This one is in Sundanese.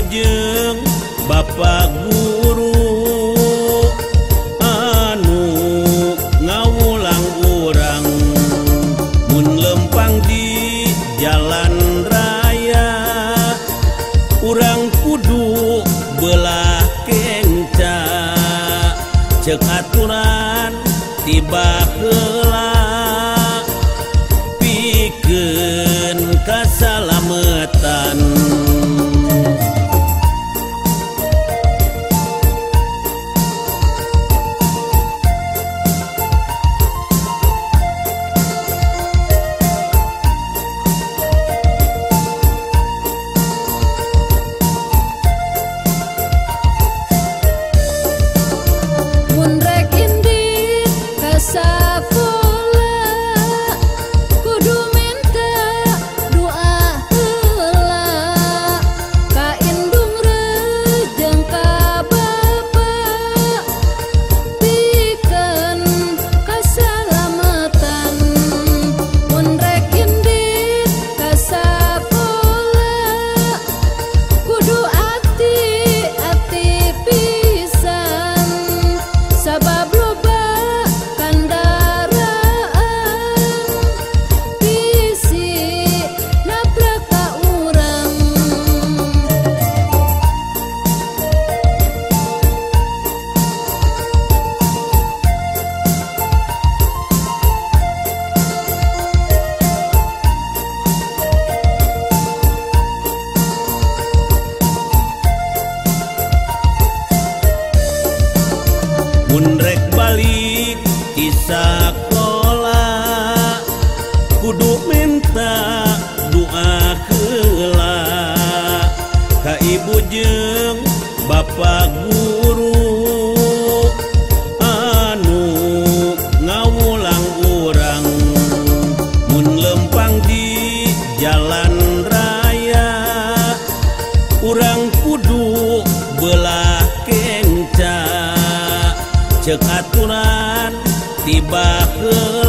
jeung Bapak Guru anu ngawulang urang mun lempang di jalan raya urang kudu belah kenca ceuk aturan tiba heula pikeun kasalametan. Mun rek balik di sakola kudu minta doa heula ka ibu jeung Bapak Guru anu ngawulang urang mun lempang di jalan raya urang kudu belah kenca ceuk aturan tiba heula